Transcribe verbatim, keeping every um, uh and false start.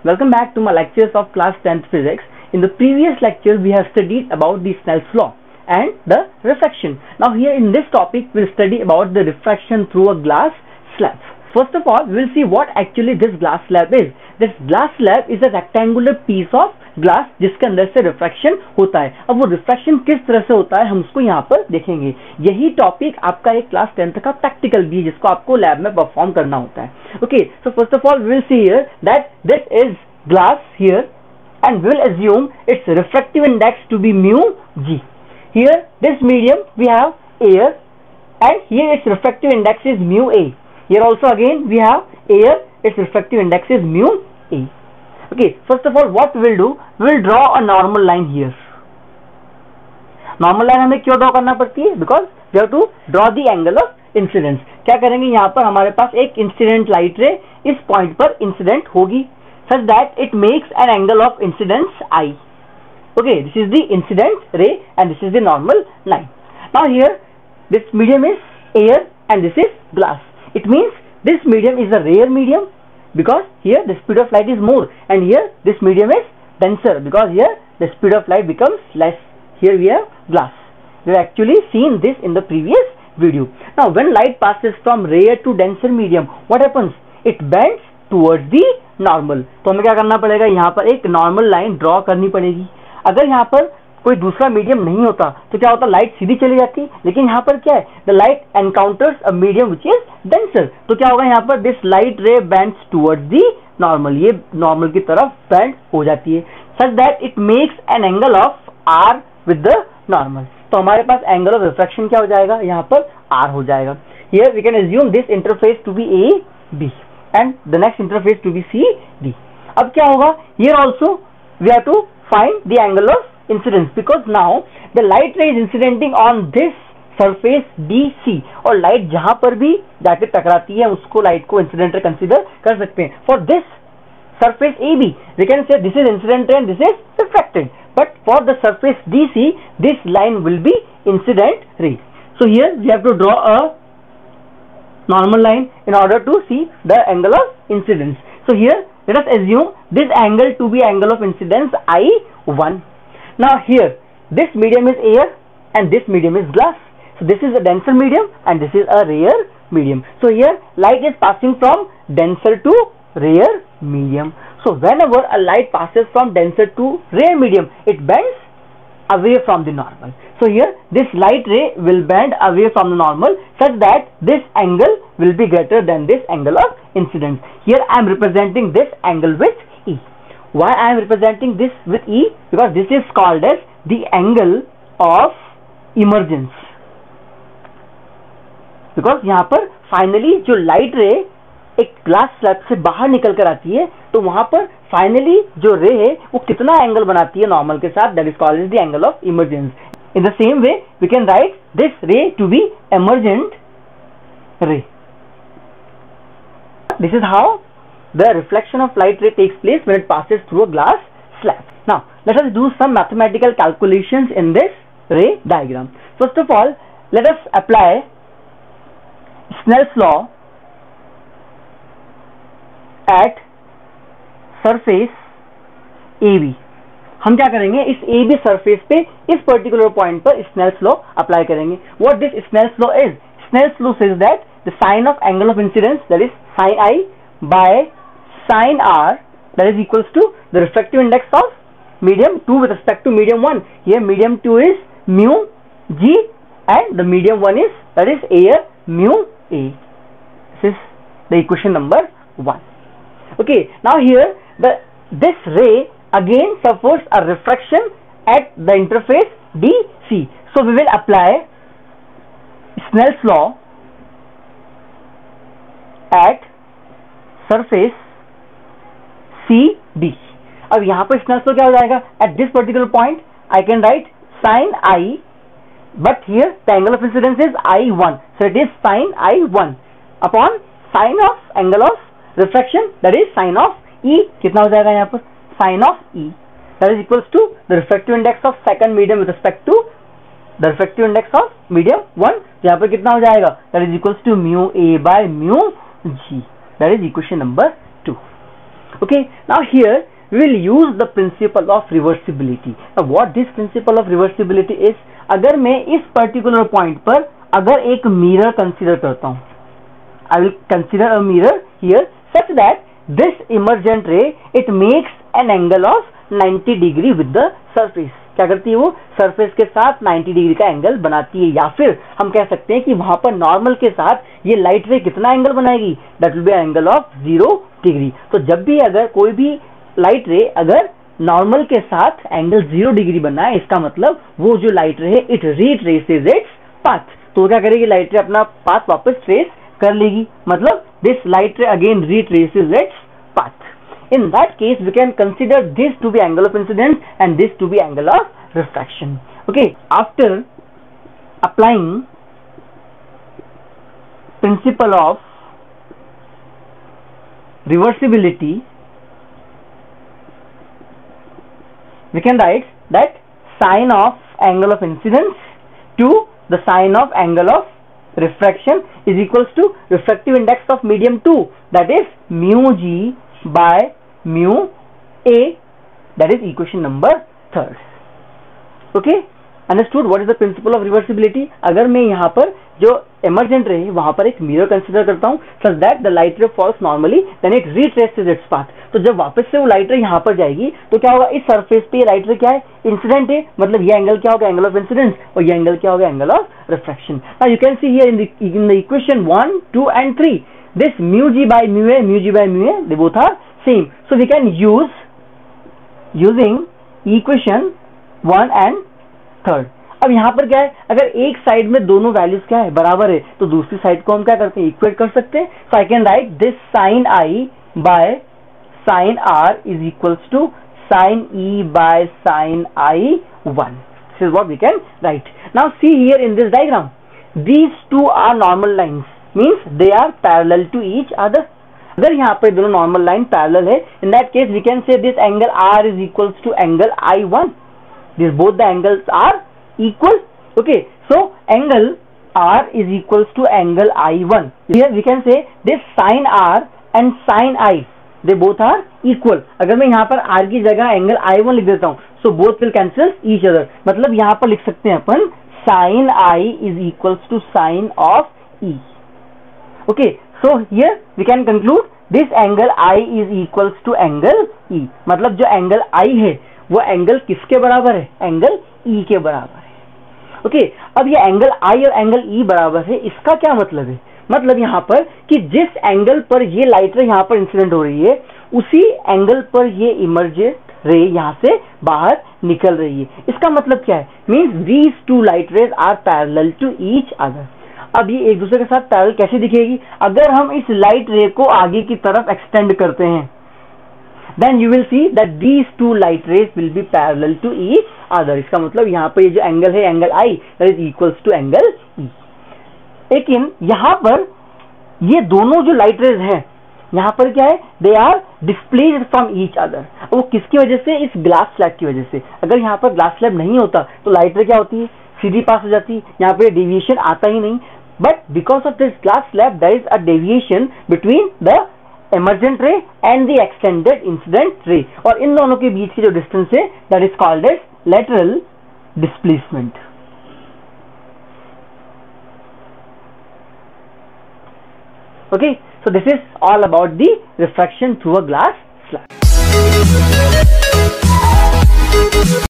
Welcome back to my lectures of class tenth physics. In the previous lecture we have studied about the Snell's law and the refraction. Now here in this topic we'll study about the refraction through a glass slab. First of all we'll see what actually this glass slab is. This glass slab is a rectangular piece of glass जिसके अंदर से refraction होता है. अब वो refraction किस तरह से होता है हम उसको यहाँ पर देखेंगे. यही टॉपिक आपका एक क्लास टेंथ का प्रैक्टिकल भी है जिसको आपको लैब में परफॉर्म करना होता है. Okay, so first of all we will see here that this is glass here and we will assume its refractive index to be mu g. Here this medium we have air and here its refractive index is mu a. Here also again we have air, its refractive index is mu a. Okay, first of all what we will do, we will draw a normal line here. Normal line हमें क्यों draw करना पड़ती है? Because we have to draw the angle of incidence. क्या करेंगे, यहाँ पर हमारे पास एक इंसिडेंट लाइट रे इस पॉइंट पर इंसिडेंट होगी such that it makes an angle of incidence I. Okay, this is the incident ray and this is the normal line. Now here this medium is air and this is glass. It means this medium is a rare medium because here the speed of light is more and here this medium is denser because here the speed of light becomes less. Here we have glass. We have actually seen this in the previous video. Now when light passes from rare to denser medium, what happens? It bends towards the normal. तो हमें क्या करना पड़ेगा, यहाँ पर एक normal line draw करनी पड़ेगी. अगर यहाँ पर कोई दूसरा मीडियम नहीं होता तो क्या होता, लाइट सीधी चली जाती. लेकिन यहाँ पर क्या है, the light encounters a medium which is denser. तो क्या होगा, यहाँ पर this light ray bends towards the normal. ये नॉर्मल की तरफ बेंड हो जाती है such that it makes an angle of r with the normal. तो हमारे पास एंगल ऑफ रिफ्रैक्शन क्या हो जाएगा, यहाँ पर आर हो जाएगा. Here we can assume this interface to be A B and the next interface to be C D. अब क्या होगा, here also we have to find the angle of incidence because now the light ray is incidenting on this surface D C और light जहां पर भी जाके टकराती है उसको light को incident ray consider कर सकते हैं. For this surface A B we can say this is incident ray and this is refracted, but for the surface D C this line will be incident ray. So here we have to draw a normal line in order to see the angle of incidence. So here let us assume this angle to be angle of incidence I one. Now here this medium is air and this medium is glass. So this is a denser medium and this is a rare medium. So here light is passing from denser to rare medium. So whenever a light passes from denser to rare medium, it bends away from the normal. So here this light ray will bend away from the normal such that this angle will be greater than this angle of incidence. Here I am representing this angle with E. Why I am representing this with E? Because this is called as the angle of emergence. Because यहाँ पर finally जो light ray एक glass slab से बाहर निकल कर आती है तो वहां पर फाइनली जो रे है वो कितना एंगल बनाती है नॉर्मल के साथ, that is called the angle of emergence. In the same way we can write this ray to be emergent ray. This is how the reflection of light ray takes place when it passes through a glass slab. Now let us do some mathematical calculations in this ray diagram. First of all let us apply Snell's law at surface A B. हम क्या करेंगे, इस A B surface पे इस particular point पर Snell's law apply करेंगे. What this Snell's law is? Snell's law says that the sine of angle of incidence, that is sin I by sin R, that is equals to the refractive index of medium two with respect to medium one. Here medium two is mu G and the medium one is, that is air, mu A. This is the equation number one. Okay, now here the this ray again suffers a refraction at the interface D C. So we will apply Snell's law at surface C D. अब यहाँ पर Snell's law क्या हो जाएगा, at this particular point I can write sin I, but here the angle of incidence is I one, so it is sin I one upon sin of angle of refraction, that is sin of E. कितना हो जाएगा यहाँ पर, sin of E, that is equals to the refractive index of second medium with respect to the refractive index of medium one. यहाँ पर कितना हो जाएगा, that is equals to mu A by mu G. That is equation number two. Okay, now here we will use the principle of reversibility. Now what this principle of reversibility is, अगर मैं इस particular point पर अगर एक mirror consider करता हूँ, I will consider a mirror here such that this emergent ray it makes an angle of ninety degree with the surface. क्या करती है वो? सरफेस के साथ ninety डिग्री का एंगल बनाती है, या फिर हम कह सकते हैं कि वहां पर नॉर्मल के साथ ये लाइट रे कितना एंगल बनाएगी? That will be angle of zero degree. तो जब भी अगर कोई भी लाइट रे अगर नॉर्मल के साथ एंगल जीरो डिग्री बनाए, इसका मतलब वो जो लाइट रे है इट रीट्रेसेस इट्स पाथ. तो क्या करेगी? लाइट रे अपना पाथ वापस ट्रेस कर लेगी, मतलब this light ray again retraces its path. In that case, we can consider this to be angle of incidence and this to be angle of refraction. Okay, after applying principle of reversibility, we can write that sine of angle of incidence to the sine of angle of refraction is equals to refractive index of medium two, that is mu g by mu a, that is equation number third. Okay, understood what is the principle of reversibility? अगर मैं यहाँ पर जो emergent ray है वहां पर एक mirror consider करता हूँ such that the light ray falls normally, then it retraces its path. तो जब वापस से वो लाइट रे यहाँ पर जाएगी तो क्या होगा? इस सरफेस पे लाइट रे क्या है? इंसिडेंट है, मतलब ये एंगल क्या होगा? एंगल ऑफ इंसिडेंस, और ये एंगल क्या होगा? Angle of refraction. Now you can see here in the in the equation one, two and three, this mu g by mu a, mu g by mu a, they both are same. So we can use using equation one and third. अब यहाँ पर क्या है? अगर एक side में दोनों values क्या है? बराबर है, तो दूसरी साइड को हम क्या करते हैं? इक्वेट कर सकते हैं. So I can write this sine i by sine r is equals to sine e by sine i one. This is what we can write. Now see here in this diagram, these two are normal lines, means they are parallel to each other. अगर यहाँ पर दोनों normal line parallel है, in that case we can say this angle r is equals to angle i one. This both the angles are equal. Okay, so angle R is equals to angle I one. Here we can say this sin R and sin I, they both are equal. अगर मैं यहाँ पर R की जगह angle I one लिख देता हूँ, so both will cancel each other. मतलब यहाँ पर लिख सकते हैं अपन sin I is equals to sin of E. Okay, so here we can conclude this angle I is equals to angle E. मतलब जो एंगल I है वो एंगल किसके बराबर है? एंगल E के बराबर है. ओके okay, अब ये एंगल I और एंगल E बराबर है, इसका क्या मतलब है? मतलब यहाँ पर कि जिस एंगल पर ये लाइट रे यहाँ पर इंसिडेंट हो रही है, उसी एंगल पर ये इमर्जेंट रे यहाँ से बाहर निकल रही है. इसका मतलब क्या है? Means these two light rays are parallel to each other. अब ये एक दूसरे के साथ पैरेलल कैसे दिखेगी? अगर हम इस लाइट रे को आगे की तरफ एक्सटेंड करते हैं, then you will see that these two light rays will be parallel to each other. इसका मतलब यहाँ पर ये जो एंगल है angle I, that is equals to angle E. लेकिन यहाँ पर ये दोनों जो लाइट रेज हैं यहाँ पर क्या है? They are displaced from each other. वो किसकी वजह से? इस ग्लास स्लैब की वजह से. अगर यहाँ पर ग्लास स्लैब नहीं होता तो लाइट रे क्या होती है? सीधी पास हो जाती, यहाँ पे डेविएशन आता ही नहीं. But because of this glass slab there is a deviation between the emergent ray and the extended incident ray, और इन दोनों के बीच की जो डिस्टेंस है that is called as lateral displacement. Okay, so this is all about the refraction through a glass slab.